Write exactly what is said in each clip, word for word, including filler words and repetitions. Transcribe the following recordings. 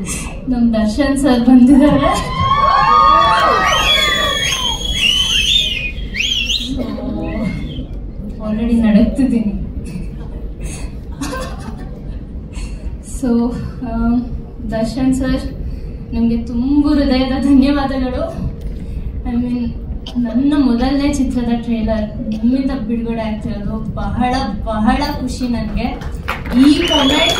ನಮ್ ದರ್ಶನ್ ಸರ್ ಬಂದಿದ್ದಾರೆ. ಆಲ್ರೆಡಿ ನಡಕ್ತಿದ್ದೀನಿ. ಸೊ ದರ್ಶನ್ ಸರ್ ನಿಮಗೆ ತುಂಬ ಹೃದಯದ ಧನ್ಯವಾದಗಳು. ಐ ಮೀನ್ ನನ್ನ ಮೊದಲನೇ ಚಿತ್ರದ ಟ್ರೇಲರ್ ನಿಮ್ಮಿಂದ ಬಿಡುಗಡೆ ಆಗ್ತಿರೋದು ಬಹಳ ಬಹಳ ಖುಷಿ ನನಗೆ. ಈ ಮೊಮೆಂಟ್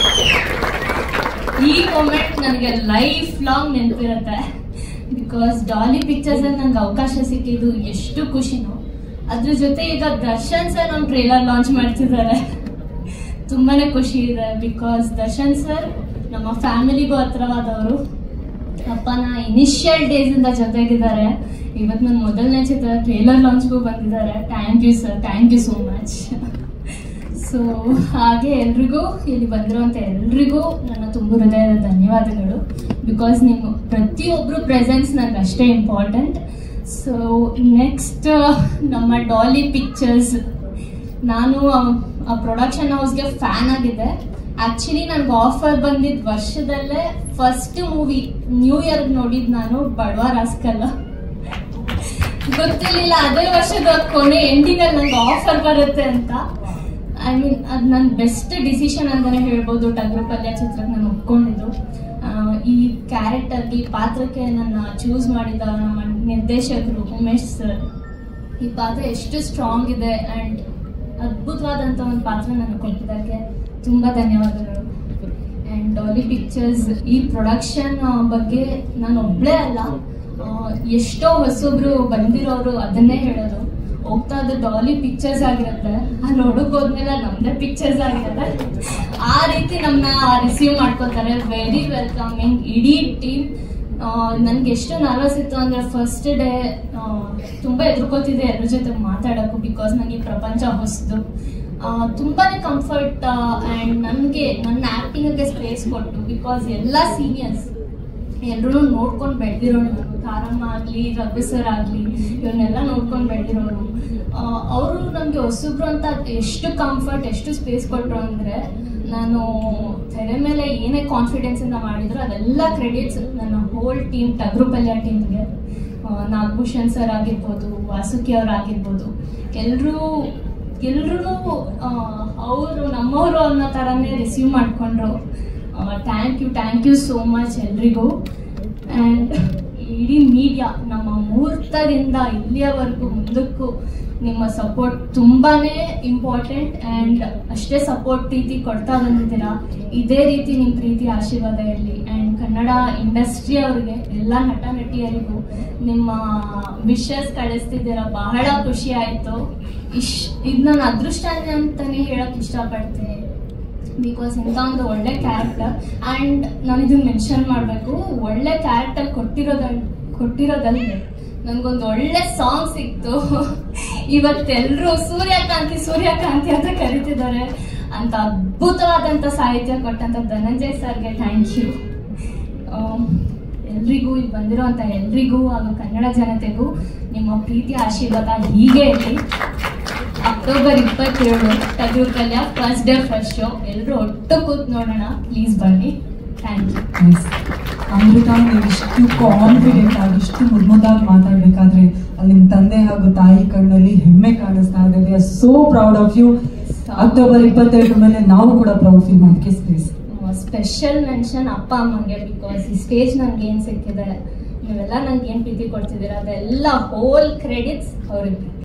ಈ ಮೊಮೆಂಟ್ ನನಗೆ ಲೈಫ್ ಲಾಂಗ್ ನೆನಪಿರುತ್ತೆ. ಬಿಕಾಸ್ ಡಾಲಿ ಪಿಕ್ಚರ್ಸಲ್ಲಿ ನನಗೆ ಅವಕಾಶ ಸಿಕ್ಕಿದ್ದು ಎಷ್ಟು ಖುಷಿನೋ, ಅದ್ರ ಜೊತೆ ಈಗ ದರ್ಶನ್ ಸರ್ ನಮ್ಮ ಟ್ರೇಲರ್ ಲಾಂಚ್ ಮಾಡ್ತಿದ್ದಾರೆ. ತುಂಬಾನೇ ಖುಷಿ ಇದೆ. ಬಿಕಾಸ್ ದರ್ಶನ್ ಸರ್ ನಮ್ಮ ಫ್ಯಾಮಿಲಿಗೂ ಹತ್ರವಾದವರು. ಅಪ್ಪನ ಇನಿಷಿಯಲ್ ಡೇಸ್ ಇಂದ ಜೊತೆಗಿದ್ದಾರೆ. ಇವತ್ತು ನನ್ನ ಮೊದಲನೇ ಚಿತ್ರ ಟ್ರೇಲರ್ ಲಾಂಚ್ಗೂ ಬಂದಿದ್ದಾರೆ. Thank you sir, thank you so much. So ಹಾಗೆ ಎಲ್ರಿಗೂ ಇಲ್ಲಿ ಬಂದಿರುವಂಥ ಎಲ್ರಿಗೂ ನನ್ನ ತುಂಬ ಹೃದಯದ ಧನ್ಯವಾದಗಳು. ಬಿಕಾಸ್ ನಿಮ್ಮ ಪ್ರತಿಯೊಬ್ಬರು ಪ್ರೆಸೆನ್ಸ್ ನನಗೆ ಅಷ್ಟೇ ಇಂಪಾರ್ಟೆಂಟ್. ಸೊ ನೆಕ್ಸ್ಟ್ ನಮ್ಮ ಡಾಲಿ ಪಿಕ್ಚರ್ಸ್, ನಾನು ಆ ಪ್ರೊಡಕ್ಷನ್ ಹೌಸ್ಗೆ ಫ್ಯಾನ್ ಆಗಿದ್ದೆ. ಆಕ್ಚುಲಿ ನನಗೆ ಆಫರ್ ಬಂದಿದ್ದ ವರ್ಷದಲ್ಲೇ ಫಸ್ಟ್ ಮೂವಿ ನ್ಯೂ ಇಯರ್ ನೋಡಿದ್ ನಾನು ಬಡವ ರಾಸ್ಕಲ್ಲ. ಗೊತ್ತಿರ್ಲಿಲ್ಲ ಅದೇ ವರ್ಷದ ಕೊನೆ ಎಂಡಿಂಗ್ ಅಲ್ಲಿ ನಂಗೆ ಆಫರ್ ಬರುತ್ತೆ ಅಂತ. ಐ ಮೀನ್ ಅದು ನನ್ನ ಬೆಸ್ಟ್ ಡಿಸಿಷನ್ ಅಂತಾನೆ ಹೇಳ್ಬೋದು. ಟಗರು ಪಲ್ಯ ಚಿತ್ರಕ್ಕೆ ನಾನು ಒಪ್ಕೊಂಡಿದ್ದು. ಈ ಕ್ಯಾರೆಕ್ಟರ್ಗೆ, ಈ ಪಾತ್ರಕ್ಕೆ ನನ್ನ ಚೂಸ್ ಮಾಡಿದ ನಮ್ಮ ನಿರ್ದೇಶಕರು ಉಮೇಶ್ ಸರ್. ಈ ಪಾತ್ರ ಎಷ್ಟು ಸ್ಟ್ರಾಂಗ್ ಇದೆ ಆ್ಯಂಡ್ ಅದ್ಭುತವಾದಂಥ ಒಂದು ಪಾತ್ರ ನನಗೆ ಕೊಟ್ಟಿದ್ದಕ್ಕೆ ತುಂಬ ಧನ್ಯವಾದಗಳು. ಆ್ಯಂಡ್ ಡಾಲಿ ಪಿಕ್ಚರ್ಸ್ ಈ ಪ್ರೊಡಕ್ಷನ್ ಬಗ್ಗೆ ನಾನು ಒಬ್ಬಳೇ ಅಲ್ಲ, ಎಷ್ಟೋ ಹೊಸೊಬ್ರು ಬಂದಿರೋರು ಅದನ್ನೇ ಹೇಳೋದು. ಹೋಗ್ತಾ ಇದ್ದು ಡಾಲಿ ಪಿಕ್ಚರ್ಸ್ ಆಗಿರುತ್ತೆ, ಅಲ್ಲಿ ಹುಡುಗ ಹೋದ್ಮೇಲೆ ನಮ್ಮದೇ ಪಿಕ್ಚರ್ಸ್ ಆಗಿರುತ್ತೆ. ಆ ರೀತಿ ನಮ್ಮನ್ನ ರಿಸೀವ್ ಮಾಡ್ಕೋತಾರೆ. ವೆರಿ ವೆಲ್ಕಮಿಂಗ್ ಇಡೀ ಟೀಮ್. ನನ್ಗೆ ಎಷ್ಟು ನರ್ವಸ್ ಇತ್ತು ಅಂದರೆ ಫಸ್ಟ್ ಡೇ ತುಂಬ ಎದುರ್ಕೋತಿದ್ದೆ ಎಲ್ಲರ ಜೊತೆ ಮಾತಾಡೋಕ್ಕೂ. ಬಿಕಾಸ್ ನನಗೆ ಈ ಪ್ರಪಂಚ ಹೊಸದು. ತುಂಬಾ ಕಂಫರ್ಟ್ ಆ್ಯಂಡ್ ನನಗೆ ನನ್ನ ಆ್ಯಕ್ಟಿಂಗ್ಗೆ ಸ್ಪೇಸ್ ಕೊಟ್ಟು. ಬಿಕಾಸ್ ಎಲ್ಲ ಸೀನಿಯರ್ಸ್ ಎಲ್ಲರೂ ನೋಡ್ಕೊಂಡು ಬೆಳೆದಿರೋರು. ನಾನು ತಾರಮ್ಮ ಆಗಲಿ, ರಘು ಸರ್ ಆಗಲಿ, ಇವನ್ನೆಲ್ಲ ನೋಡ್ಕೊಂಡು ಬೆಳೆದಿರೋರು. ಅವರು ನಮಗೆ ಹೊಸಬ್ರು ಅಂತ ಎಷ್ಟು ಕಂಫರ್ಟ್, ಎಷ್ಟು ಸ್ಪೇಸ್ ಕೊಟ್ಟರು ಅಂದರೆ, ನಾನು ತೆರೆ ಮೇಲೆ ಏನೇ ಕಾನ್ಫಿಡೆನ್ಸಿಂದ ಮಾಡಿದ್ರು ಅದೆಲ್ಲ ಕ್ರೆಡಿಟ್ಸ್ ನನ್ನ ಹೋಲ್ ಟೀಮ್, ಟಗರು ಪಲ್ಯ ಟೀಮ್ಗೆ. ನಾಗಭೂಷಣ್ ಸರ್ ಆಗಿರ್ಬೋದು, ವಾಸುಕಿ ಅವ್ರು ಆಗಿರ್ಬೋದು, ಎಲ್ಲರೂ ಎಲ್ಲರೂ ಅವರು ನಮ್ಮವರು ಅನ್ನೋ ಥರನೇ ರಿಸೀವ್ ಮಾಡಿಕೊಂಡ್ರು. Thank you thank you so much ಎಲ್ರಿಗೂ. ಆ್ಯಂಡ್ ಇಡೀ ಮೀಡಿಯಾ, ನಮ್ಮ ಮುಹೂರ್ತದಿಂದ ಇಲ್ಲಿಯವರೆಗೂ ಮುಂದಕ್ಕೂ ನಿಮ್ಮ ಸಪೋರ್ಟ್ ತುಂಬಾ ಇಂಪಾರ್ಟೆಂಟ್. ಆ್ಯಂಡ್ ಅಷ್ಟೇ ಸಪೋರ್ಟ್ ಪ್ರೀತಿ ಕೊಡ್ತಾ ಬಂದಿದ್ದೀರಾ. ಇದೇ ರೀತಿ ನಿಮ್ಮ ಪ್ರೀತಿ ಆಶೀರ್ವಾದ ಇರಲಿ. ಆ್ಯಂಡ್ ಕನ್ನಡ ಇಂಡಸ್ಟ್ರಿ ಅವ್ರಿಗೆ, ಎಲ್ಲ ನಟ ನಟಿಯರಿಗೂ ನಿಮ್ಮ ವಿಶಸ್ ಕಳಿಸ್ತಿದ್ದೀರಾ. ಬಹಳ ಖುಷಿ ಆಯಿತು. ಇಶ್ ಇದು ನನ್ನ ಅದೃಷ್ಟ ಅಂತಲೇ ಹೇಳೋಕ್ಕೆ ಇಷ್ಟಪಡ್ತೀನಿ. ಬಿಕಾಸ್ ಇಂಥ ಒಂದು ಒಳ್ಳೆ ಕ್ಯಾರೆಕ್ಟರ್. ಆ್ಯಂಡ್ ನಾನು ಇದನ್ನು ಮೆನ್ಷನ್ ಮಾಡಬೇಕು, ಒಳ್ಳೆ ಕ್ಯಾರೆಕ್ಟರ್ ಕೊಟ್ಟಿರೋದ ಕೊಟ್ಟಿರೋದಲ್ಲಿ ನನಗೊಂದು ಒಳ್ಳೆ ಸಾಂಗ್ ಸಿಕ್ತು. ಇವತ್ತೆಲ್ಲರೂ ಸೂರ್ಯಕಾಂತಿ ಸೂರ್ಯಕಾಂತಿ ಅಂತ ಕರಿತಿದ್ದಾರೆ. ಅಂತ ಅದ್ಭುತವಾದಂಥ ಸಾಹಿತ್ಯ ಕೊಟ್ಟಂಥ ಧನಂಜಯ್ ಸರ್ಗೆ ಥ್ಯಾಂಕ್ ಯು. ಎಲ್ರಿಗೂ ಇಲ್ಲಿ ಬಂದಿರೋಂಥ ಎಲ್ರಿಗೂ ಹಾಗೂ ಕನ್ನಡ ಜನತೆಗೂ ನಿಮ್ಮ ಪ್ರೀತಿ ಆಶೀರ್ವಾದ ಹೀಗೆ ಇರಲಿ. ಅಕ್ಟೋಬರ್ ಇಪ್ಪತ್ತೇಳು ಟಗರು ಪಲ್ಯ ಫಸ್ಟ್ ಡೇ ಫಸ್ಟ್ ಶೋ. ಎಲ್ಲರೂ ಒಟ್ಟು ಕೂತ್ ನೋಡೋಣ, ಪ್ಲೀಸ್ ಬನ್ನಿ. Thank you. ಅಮೃತ, ನೀವು ಇಷ್ಟು ಕಾನ್ಫಿಡೆಂಟ್ ಆಗಿ ಇಷ್ಟು ಮುದ್ದಾಗಿ ಮಾತಾಡಬೇಕಾದ್ರೆ ಅಲ್ಲಿ ನಿಮ್ಮ ತಂದೆ ಹಾಗೂ ತಾಯಿ ಕಣ್ಣಲ್ಲಿ ಹೆಮ್ಮೆ ಕಾಣಿಸ್ತಾ ಇದೆ. We are so proud of you. October ಇಪ್ಪತ್ತೆರಡು ಮೇಲೆ ನಾವು ಕೂಡ ಪ್ರೌಡ್ ಫೀಲ್ ಮಾಡ್ತೀವಿ. ಪ್ಲೀಸ್ ಸ್ಪೆಷಲ್ ಮೆನ್ಷನ್ ಅಪ್ಪ ಅಮ್ಮಂಗೆ. ಬಿಕಾಸ್ ಈ ಸ್ಟೇಜ್ ನನಗೆ ಏನು ಸಿಕ್ಕಿದೆ, ನೀವೆಲ್ಲ ನನಗೆ ಏನು ಪ್ರೀತಿ ಕೊಡ್ತಿದ್ದೀರಾ, ಅದೆಲ್ಲ ಹೋಲ್ ಕ್ರೆಡಿಟ್ಸ್ ಅವ್ರಿಗೆ.